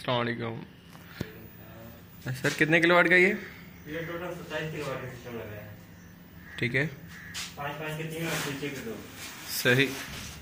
अस्सलामुअलैकुम। सर कितने किलोवाट का ये टोटल 27 किलोवाट का सिस्टम लगा है। ठीक है, 5 5 के 3 और पीछे के 2। सही।